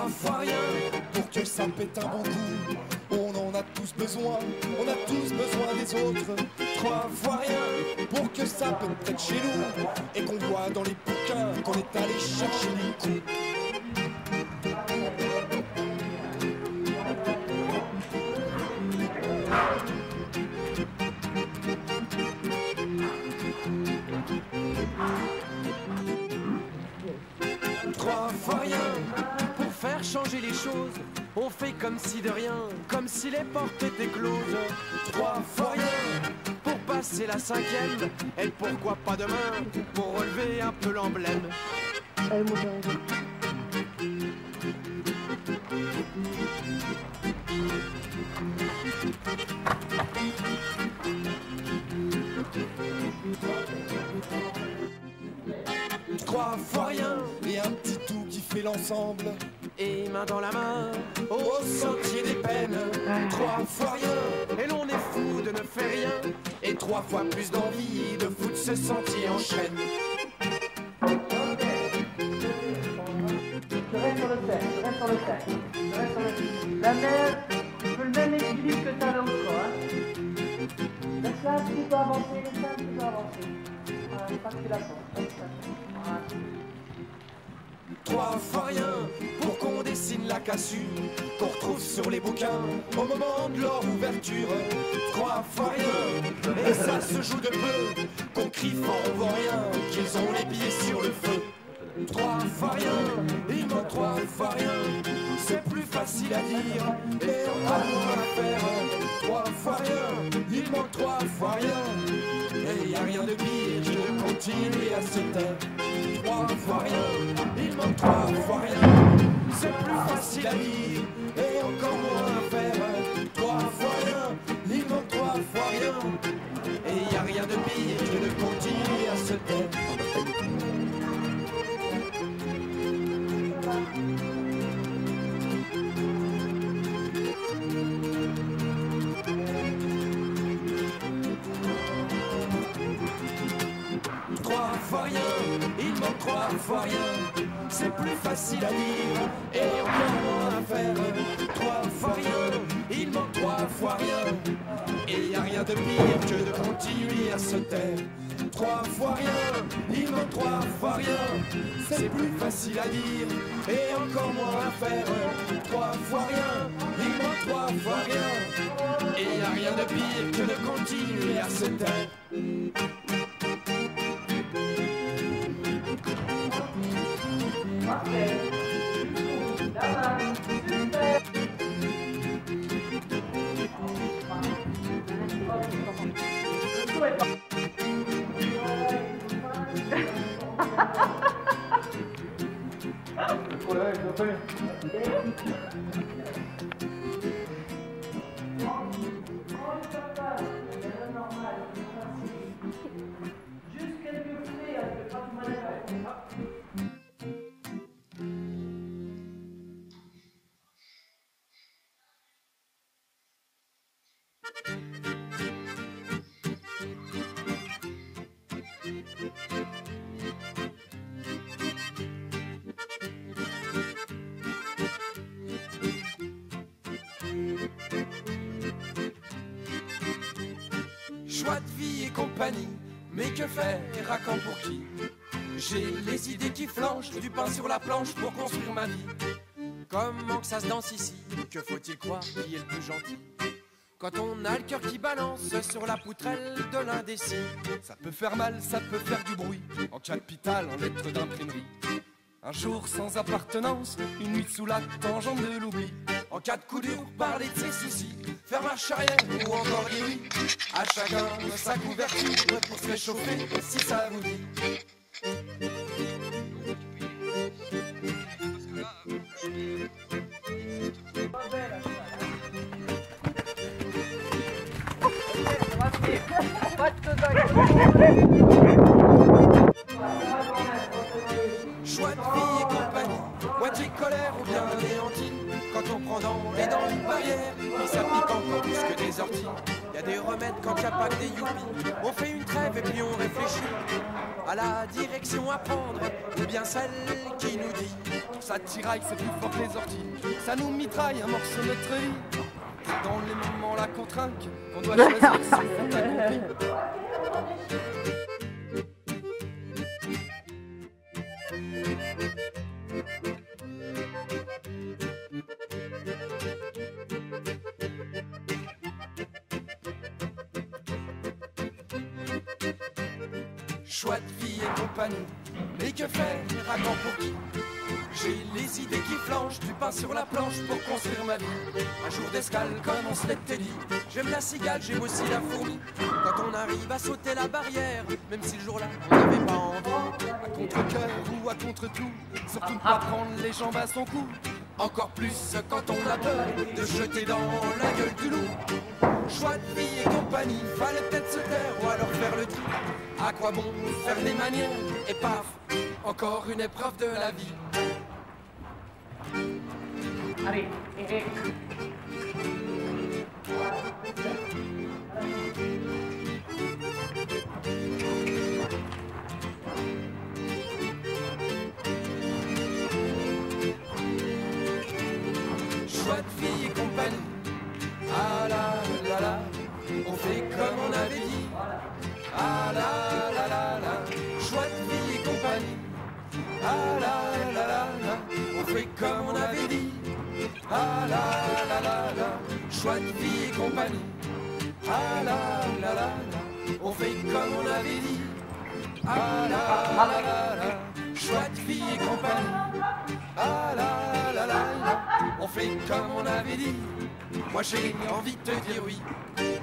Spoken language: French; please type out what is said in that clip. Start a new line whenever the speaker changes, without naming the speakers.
3 fois rien pour que ça pète un bon coup. On en a tous besoin, on a tous besoin des autres. 3 fois rien pour que ça pète près de chez nous et qu'on voit dans les bouquins qu'on est allé chercher les coups. Trois fois rien pour faire changer les choses. On fait comme si de rien, comme si les portes étaient closes. 3 fois rien pour passer la 5e. Et pourquoi pas demain pour relever un peu l'emblème.
Allez, mon père.
3 fois rien et un petit tout qui fait l'ensemble. Et main dans la main au sentier des peines. 3 fois rien et l'on est fou de ne faire rien. Et 3 fois plus d'envie de foutre ce sentier en chaîne.
Je reste sur le cercle, je reste sur le cercle. Je reste sur le... La mer, tu veux le même équilibre que t'as l'autre, hein. Laisse-la un petit peu avancer, laisse-la un petit peu avancer. Voilà, pas que tu la sens. Voilà.
3 fois rien pour qu'on dessine la cassure qu'on retrouve sur les bouquins au moment de leur ouverture. 3 fois rien et ça se joue de peu qu'on crie fort on voit rien qu'ils ont les pieds sur le feu. 3 fois rien, il manque 3 fois rien. C'est plus facile à dire et encore moins à faire. 3 fois rien, il manque 3 fois rien. Et y a rien de pire que de continuer à se taire. 3 fois rien, il manque 3 fois rien. C'est plus facile à dire et encore moins à faire. 3 fois rien, il manque 3 fois rien. Et y a rien de pire que de continuer à se taire. 3 fois rien, il manque 3 fois rien. C'est plus facile à dire et encore moins à faire. 3 fois rien, il manque 3 fois rien. Et y a rien de pire que de continuer à se taire. 3 fois rien, il manque 3 fois rien. C'est plus facile à dire et encore moins à faire. 3 fois rien, il manque 3 fois rien. Et y a rien de pire que de continuer à se taire.
Juste quelques frais avec le patrimoine.
Joie de vie et compagnie, mais que faire à quand pour qui? J'ai les idées qui flanchent, du pain sur la planche pour construire ma vie. Comment que ça se danse ici? Que faut-il croire qui est le plus gentil? Quand on a le cœur qui balance sur la poutrelle de l'indécis. Ça peut faire mal, ça peut faire du bruit, en capital, en lettres d'imprimerie. Un jour sans appartenance, une nuit sous la tangente de l'oubli. En cas de coup dur, parler de ses soucis, faire marche arrière ou encore des nuits. À chacun sa couverture pour se réchauffer, si ça vous dit. Joie de vie et compagnie, moitié colère ou bien anéantie. quand on prend dans les dents une barrière. Mais ça pique encore plus que des orties. Y a des remèdes quand y a pas que des youpies. On fait une trêve et puis on réfléchit à la direction à prendre, ou bien celle qui nous dit
ça tiraille, c'est plus fort que les orties. Ça nous mitraille un morceau de notre vie. C'est dans les moments là qu'on trinque qu'on doit choisir si on t'a compris.
Choix de vie et compagnie, mais que faire, à quand pour qui? J'ai les idées qui flanchent, du pain sur la planche pour construire ma vie. Un jour d'escale comme on se l'était dit. J'aime la cigale, j'aime aussi la fourmi. Quand on arrive à sauter la barrière, même si le jour-là on n'avait pas envie.
À contre-cœur ou à contre-tout, surtout ne pas prendre les jambes à son cou.
Encore plus quand on a peur de jeter dans la gueule du loup. Choix de vie et compagnie, fallait peut-être se taire ou alors faire le tri. À quoi bon faire des manières et paf, encore une épreuve de la vie.
Allez, Eric.
Choix de vie et compagnie. Ah là là là, on fait comme on avait dit. Ah là là là là, choix de vie et compagnie. Ah là là là là, on fait comme on avait dit. Ah là là là là, choix de vie et compagnie. Ah là là là là, on fait comme on avait dit. Ah là là là là, choix de vie et compagnie. Ah là là là là, on fait comme on avait dit. Moi j'ai envie de te dire oui.